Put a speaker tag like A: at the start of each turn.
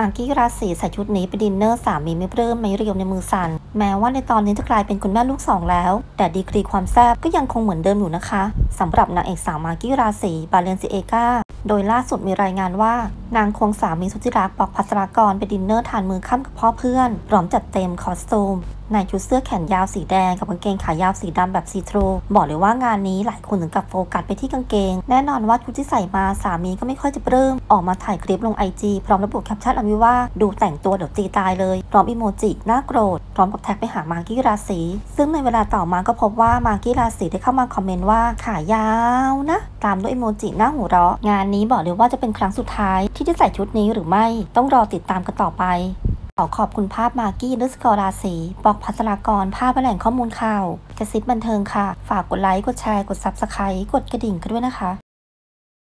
A: มากกี้ราศีใส่ชุดนี้ไปดินเนอร์สามีไม่ปลื้มไม่เรียวในมือสั่นแม้ว่าในตอนนี้จะกลายเป็นคุณแม่ลูกสองแล้วแต่ดีกรีความแซ่บก็ยังคงเหมือนเดิมอยู่นะคะสำหรับนางเอกสาวมากกี้ราศีบาเลนซิเอกาโดยล่าสุดมีรายงานว่านางควงสามีสุดที่รักปอกภัสรากรไปดินเนอร์ทานมื้อค่ำกับพ่อเพื่อนพร้อมจัดเต็มคอสตูมในชุดเสื้อแขนยาวสีแดงกับกางเกงขายาวสีดำแบบซีทรูบอกเลยว่างานนี้หลายคนถึงกับโฟกัสไปที่กางเกงแน่นอนว่าชุดที่ใส่มาสามีก็ไม่ค่อยจะปลื้มออกมาถ่ายคลิปลง IG พร้อมระบุแคปชั่นเอาไว้ว่าดูแต่งตัวเดี๋ยวตีตายเลยพร้อมอีโมจิน่าโกรธพร้อมกับแท็กไปหามากกี้ราศีซึ่งในเวลาต่อมาก็พบว่ามากกี้ราศีได้เข้ามาคอมเมนต์ว่าขายาวนะตามด้วยอีโมจิหน้าหัวเราะงานนี้บอกเลยว่าจะเป็นครั้งสุดท้ายที่จะใส่ชุดนี้หรือไม่ต้องรอติดตามกันต่อไปขอบคุณภาพมากกี้_ราศีปอกภัสรากรภาพแหล่งข้อมูลข่าวกระซิบบันเทิงค่ะฝากกดไลค์กดแชร์กด Subscribe กดกระดิ่งกันด้วยนะคะ